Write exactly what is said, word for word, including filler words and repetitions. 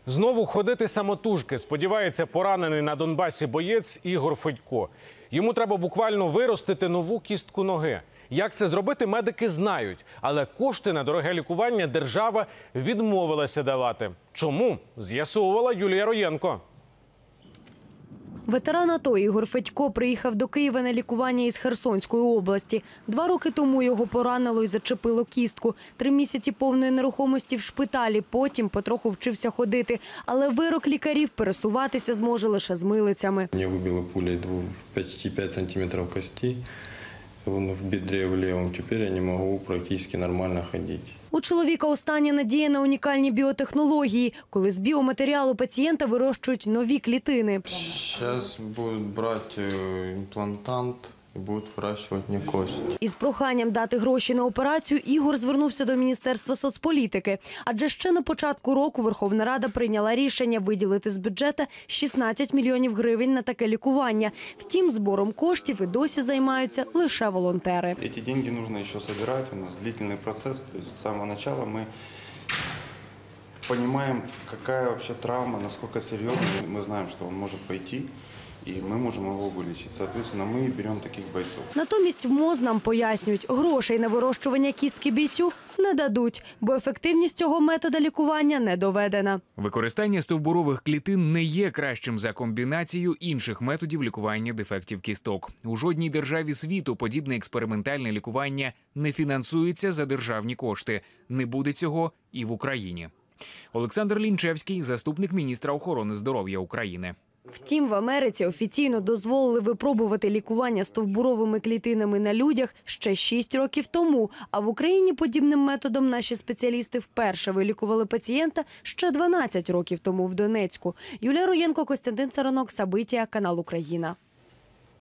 Знову ходити самотужки, сподівається поранений на Донбасі боєць Ігор Федько. Йому треба буквально виростити нову кістку ноги. Як це зробити, медики знають. Але кошти на дороге лікування держава відмовилася давати. Чому? З'ясовувала Юлія Роєнко. Ветеран АТО Ігор Федько приїхав до Києва на лікування із Херсонської області. Два роки тому його поранило і зачепило кістку. Три місяці повної нерухомості в шпиталі, потім потроху вчився ходити. Але вирок лікарів пересуватися зможе лише з милицями. Мені вибили пулею почти п'ять сантиметрів кості в бедрі в лівому. Тепер я не можу практично нормально ходити. У чоловіка остання надія на унікальні біотехнології, коли з біоматеріалу пацієнта вирощують нові клітини. Зараз будуть брати імплантант і будуть вирощувати мені кость. Із проханням дати гроші на операцію Ігор звернувся до Міністерства соцполітики. Адже ще на початку року Верховна Рада прийняла рішення виділити з бюджету шістнадцять мільйонів гривень на таке лікування. Втім, збором коштів і досі займаються лише волонтери. Ці гроші потрібно ще збирати, у нас длительний процес. Тобто з самого початку ми розуміємо, яка взагалі травма, наскільки серйозна. Ми знаємо, що він може піти. І ми можемо його вилічити. Соответственно, ми беремо таких бойців. Натомість в МОЗ нам пояснюють, грошей на вирощування кістки бійцю не дадуть, бо ефективність цього методу лікування не доведена. Використання стовбурових клітин не є кращим за комбінацію інших методів лікування дефектів кісток. У жодній державі світу подібне експериментальне лікування не фінансується за державні кошти. Не буде цього і в Україні. Олександр Лінчевський, заступник міністра охорони здоров'я України. Втім, в Америці офіційно дозволили випробувати лікування стовбуровими клітинами на людях ще шість років тому. А в Україні подібним методом наші спеціалісти вперше вилікували пацієнта ще дванадцять років тому в Донецьку. Юлія Роєнко, Костянтин Царанок, Сабиття, канал Україна.